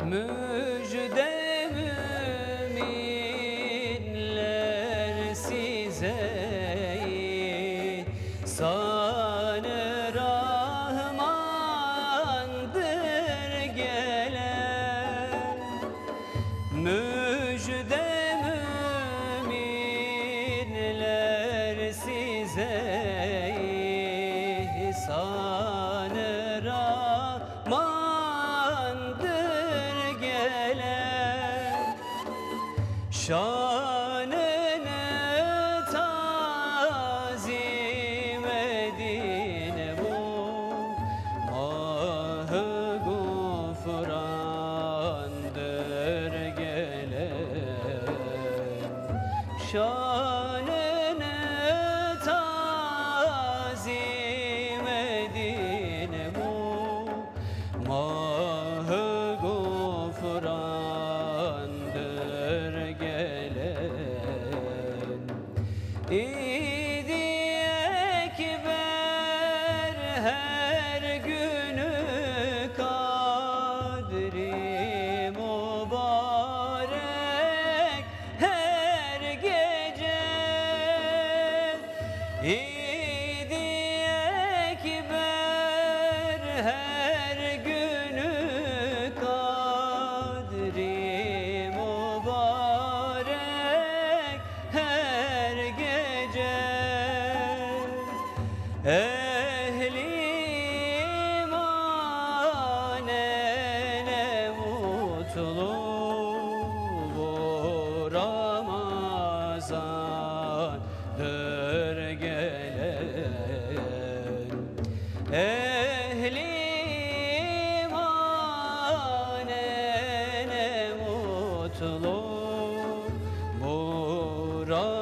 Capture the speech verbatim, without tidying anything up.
Müjde müminler size, İhsan-ı Rahman'dır gelen. Müjde müminler size, İhsan-ı Rahman'dır gelen. Şanını tazim edin bu mah-ı gufrandır gelen. Şanını tazim edin bu mah-ı gufrandır gelen. İdi ekber her günü kadri mübarek her gece. İdi ekber her günü kadri mübarek her gece. Ehli imane ne mutlu bu Ramazan'dır gelen. Ehli imane ne mutlu bu Ramazan'dır